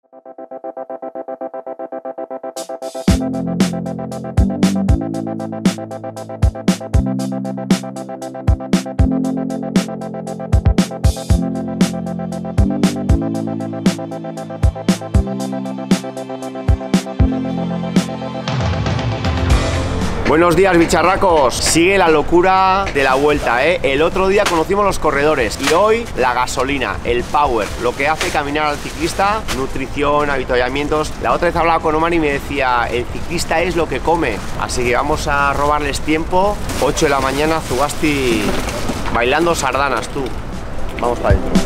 Buenos días, bicharracos. Sigue la locura de la vuelta, ¿eh? El otro día conocimos los corredores y hoy la gasolina, el power, lo que hace caminar al ciclista, nutrición, avituallamientos. La otra vez hablaba con Omar y me decía, el ciclista es lo que come. Así que vamos a robarles tiempo. 8 de la mañana, Zugasti bailando sardanas, tú. Vamos para adentro.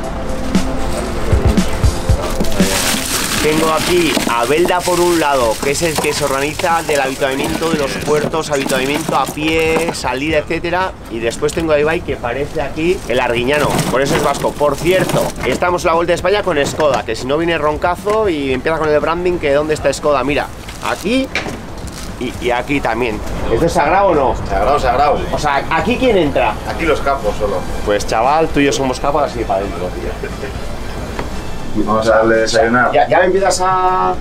Tengo aquí a Belda por un lado, que es el que se organiza del avituallamiento de los puertos, avituallamiento a pie, salida, etcétera. Y después tengo a Ibai, que parece aquí el arguiñano, por eso es vasco. Por cierto, estamos en la Vuelta de España con Skoda, que si no viene roncazo y empieza con el branding, que ¿dónde está Skoda? Mira, aquí y aquí también. ¿Esto es sagrado o no? Sagrado, sagrado. O sea, ¿aquí quién entra? Aquí los capos solo. Pues chaval, tú y yo somos capos, así para adentro, tío. Vamos a darle desayunar. Ya me empiezas a...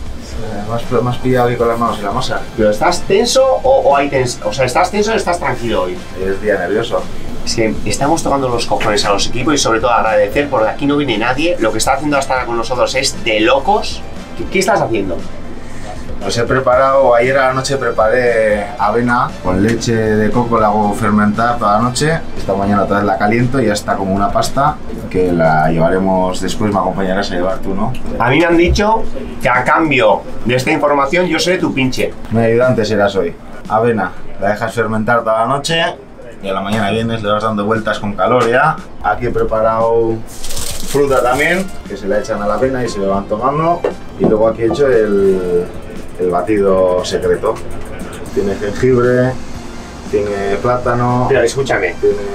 Me has pillado aquí con las manos en la masa. ¿Pero estás tenso o hay tensión? O sea, ¿estás tenso o estás tranquilo hoy? Es día nervioso. Es que estamos tocando los cojones a los equipos y sobre todo agradecer porque aquí no viene nadie. Lo que está haciendo hasta ahora con nosotros es de locos. ¿Qué estás haciendo? Pues he preparado, ayer a la noche preparé avena con leche de coco, la hago fermentar toda la noche. Esta mañana otra vez la caliento y ya está como una pasta que la llevaremos después, me acompañarás a llevar tú, ¿no? A mí me han dicho que a cambio de esta información yo seré tu pinche. Mi ayudante serás hoy. Avena, la dejas fermentar toda la noche y a la mañana vienes, le vas dando vueltas con calor ya. Aquí he preparado fruta también, que se la echan a la avena y se lo van tomando. Y luego aquí he hecho el batido secreto. Tiene jengibre, tiene plátano. Pero escúchame,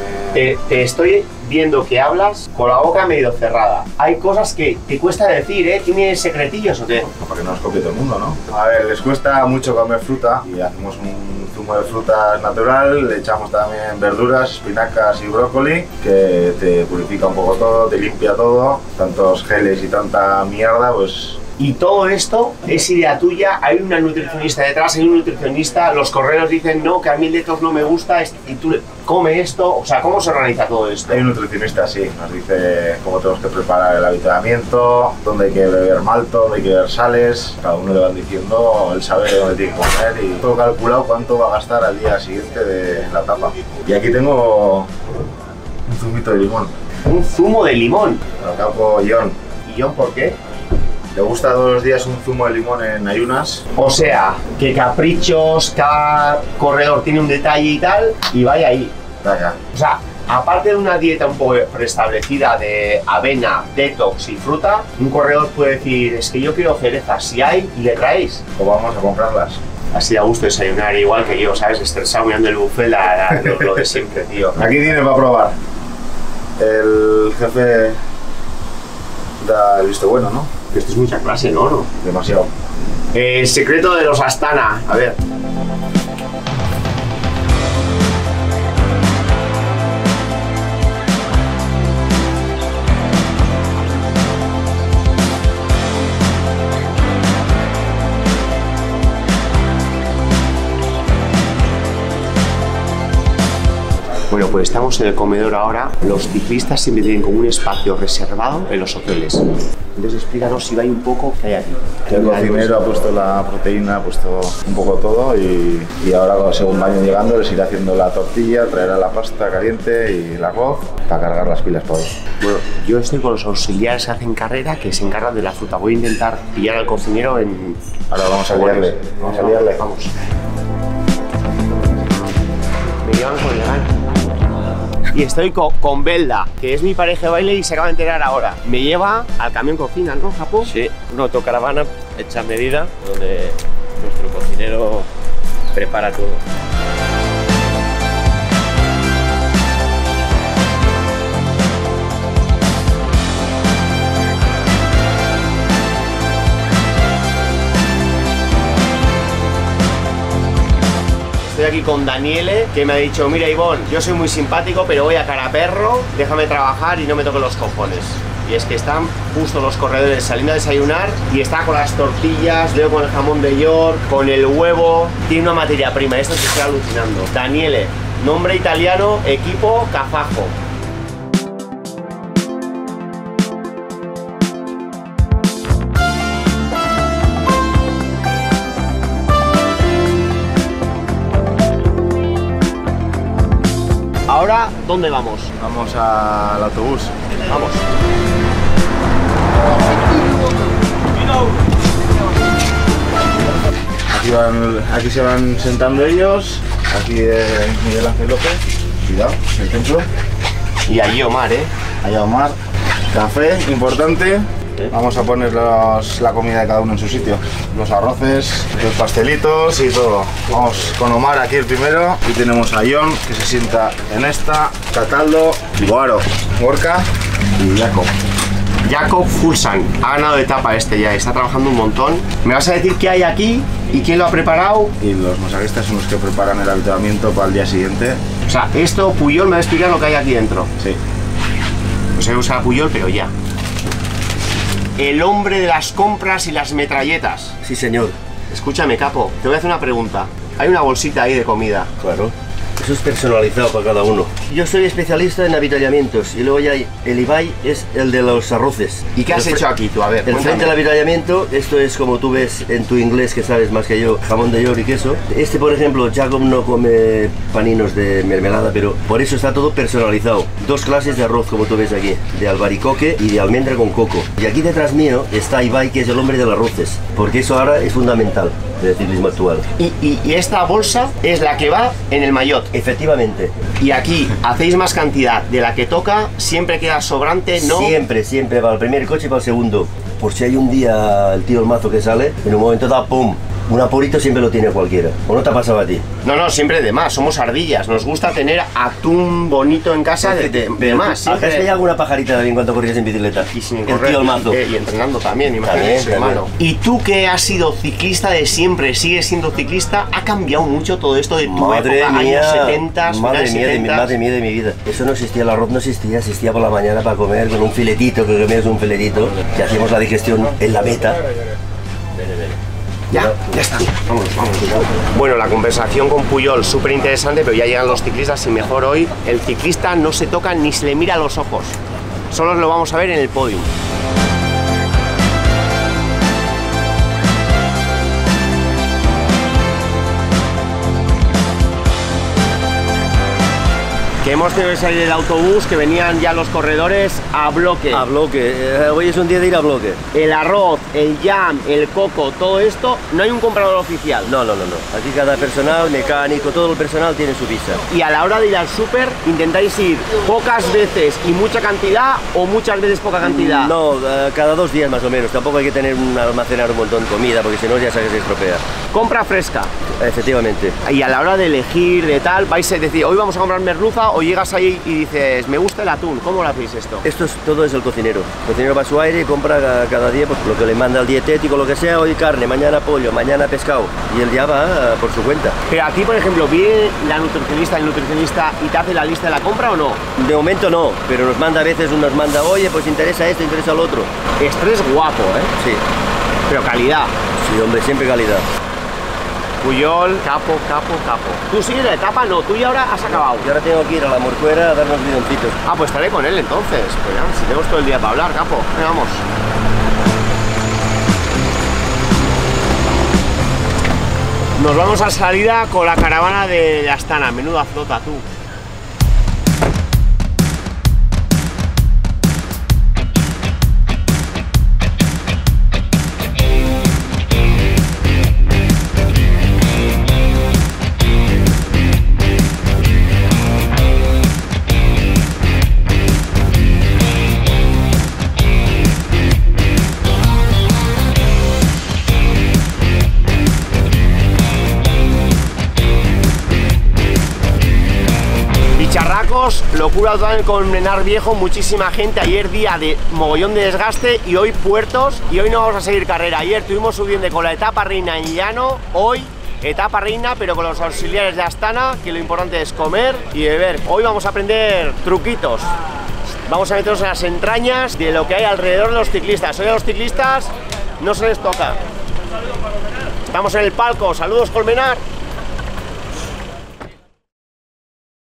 te estoy viendo que hablas con la boca medio cerrada. Hay cosas que te cuesta decir, ¿eh? ¿Tienes secretillos o qué? Para que no nos copie todo el mundo, ¿no? A ver, les cuesta mucho comer fruta y hacemos un zumo de frutas natural. Le echamos también verduras, espinacas y brócoli, que te purifica un poco todo, te limpia todo. Tantos geles y tanta mierda, pues... Y todo esto es idea tuya, hay una nutricionista detrás, hay un nutricionista, los correos dicen no, que a mí el detox no me gusta, y tú come esto, o sea, ¿cómo se organiza todo esto? Hay un nutricionista, sí, nos dice cómo tenemos que preparar el avituallamiento, dónde hay que beber malto, dónde hay que beber sales, cada uno le van diciendo, él sabe dónde tiene que comer y todo calculado cuánto va a gastar al día siguiente de la etapa. Y aquí tengo un zumito de limón. ¿Un zumo de limón? Al campo John. ¿Y John por qué? Le gusta todos los días un zumo de limón en ayunas. O sea, que caprichos, cada corredor tiene un detalle y tal, y vaya ahí. Vaya. O sea, aparte de una dieta un poco preestablecida de avena, detox y fruta, un corredor puede decir, es que yo quiero cerezas, si hay, y le traéis. O vamos a comprarlas. Así da gusto desayunar, igual que yo, ¿sabes? Estresado mirando el buffet, lo de siempre, tío. Aquí tiene para probar. El jefe da el visto bueno, ¿no? Esto es mucha clase, ¿no? Demasiado. El secreto de los Astana, a ver. Bueno, pues estamos en el comedor ahora. Los ciclistas siempre tienen como un espacio reservado en los hoteles. Entonces explícanos si va un poco qué hay aquí. El cocinero ha puesto la proteína, ha puesto un poco todo y ahora según vayan llegando les irá haciendo la tortilla, traerá la pasta caliente y el arroz para cargar las pilas para hoy. Bueno, yo estoy con los auxiliares que hacen carrera que se encargan de la fruta. Voy a intentar pillar al cocinero en... Ahora vamos a liarle. Vamos a liarle. Vamos. Me llevan con el gan. Y estoy con Belda, que es mi pareja de baile y se acaba de enterar ahora. Me lleva al camión cocina, ¿no, Japón? Sí, una autocaravana hecha a medida, donde nuestro cocinero prepara todo. Estoy aquí con Daniele, que me ha dicho, mira Ivonne, yo soy muy simpático, pero voy a cara a perro, déjame trabajar y no me toques los cojones. Y es que están justo los corredores saliendo a desayunar y está con las tortillas, veo con el jamón de York, con el huevo. Tiene una materia prima, esto se está alucinando. Daniele, nombre italiano, equipo Cafajo. Ahora, ¿dónde vamos? Vamos al autobús. Vamos. Aquí se van sentando ellos. Aquí Miguel Ángel López. Cuidado, el templo. Y allí Omar, ¿eh? Allá Omar. Café, importante. Vamos a poner la comida de cada uno en su sitio. Los arroces, los pastelitos y todo. Vamos con Omar aquí el primero. Aquí tenemos a John, que se sienta en esta. Cataldo, Boaro, Gorka y Jacob. Jacob Fulsan ha ganado etapa este ya, está trabajando un montón. ¿Me vas a decir qué hay aquí y quién lo ha preparado? Y los masajistas son los que preparan el habituamiento para el día siguiente. O sea, esto Puyol me va a explicar lo que hay aquí dentro. Sí. No sé usar Puyol, pero ya. El hombre de las compras y las metralletas. Sí, señor. Escúchame, capo, te voy a hacer una pregunta. Hay una bolsita ahí de comida. Claro. Eso es personalizado para cada uno. Yo soy especialista en avituallamientos y luego ya el Ibai es el de los arroces. ¿Y qué has hecho aquí tú? A ver, El frente del avituallamiento, esto es como tú ves en tu inglés, que sabes más que yo, jamón de York y queso. Este, por ejemplo, Jacob no come paninos de mermelada, pero por eso está todo personalizado. Dos clases de arroz, como tú ves aquí, de albaricoque y de almendra con coco. Y aquí detrás mío está Ibai, que es el hombre de los arroces, porque eso ahora es fundamental del ciclismo actual. Y esta bolsa es la que va en el maillot. Efectivamente. Y aquí hacéis más cantidad de la que toca, siempre queda sobrante, ¿no? Siempre, siempre va al primer coche y para el segundo. Por si hay un día el tío el mazo que sale, en un momento da pum. Un apurito siempre lo tiene cualquiera. ¿O no te ha pasado a ti? No, siempre de más, somos ardillas. Nos gusta tener atún bonito en casa de más. ¿Has pillado alguna pajarita también cuando corrías en bicicleta? Y sin el correr, tío el mazo. Y entrenando también, imagínate, hermano. Y tú que has sido ciclista de siempre, sigues siendo ciclista, ¿ha cambiado mucho todo esto de tu madre época, mía, años 70, madre mía de mi vida? Eso no existía, el arroz no existía por la mañana para comer con un filetito, que comías un filetito, que hacíamos la digestión en la meta. Ya está. Vámonos. Bueno, la conversación con Puyol súper interesante, pero ya llegan los ciclistas y mejor hoy el ciclista no se toca ni se le mira a los ojos. Solo lo vamos a ver en el podio. Que hemos tenido que salir del autobús, que venían ya los corredores a bloque. A bloque. Hoy es un día de ir a bloque. El arroz, el jam, el coco, todo esto, no hay un comprador oficial. No. Aquí cada personal, mecánico, todo el personal tiene su visa. Y a la hora de ir al súper, ¿intentáis ir pocas veces y mucha cantidad o muchas veces poca cantidad? No, cada 2 días más o menos. Tampoco hay que tener almacenar un montón de comida, porque si no ya sabes que se estropea. Compra fresca. Efectivamente. Y a la hora de elegir, de tal, vais a decir, hoy vamos a comprar merluza, o llegas ahí y dices, me gusta el atún. ¿Cómo lo hacéis esto? Todo es el cocinero. El cocinero va a su aire y compra cada día pues, lo que le manda el dietético, lo que sea. Hoy carne, mañana pollo, mañana pescado. Y él ya va por su cuenta. Pero aquí, por ejemplo, ¿viene la nutricionista, el nutricionista y te hace la lista de la compra o no? De momento no, pero nos manda a veces, oye, pues interesa esto, interesa lo otro. Estrés guapo, ¿eh? Sí. Pero calidad. Sí, hombre, siempre calidad. Puyol, capo. Tú sigues la etapa, no, tú ya ahora has acabado. Y ahora tengo que ir a la Morcuera a darnos bidoncitos. Ah, pues estaré con él entonces. Pues ya, si tenemos todo el día para hablar, capo. Venga, vamos. Nos vamos a salida con la caravana de Astana. Menuda flota, tú. Locura total con Henar Viejo, muchísima gente. Ayer día de mogollón de desgaste y hoy puertos. Y hoy no vamos a seguir carrera. Ayer estuvimos subiendo con la etapa reina en llano. Hoy etapa reina, pero con los auxiliares de Astana, que lo importante es comer y beber. Hoy vamos a aprender truquitos. Vamos a meternos en las entrañas de lo que hay alrededor de los ciclistas. Hoy a los ciclistas no se les toca. Estamos en el palco. Saludos, Colmenar.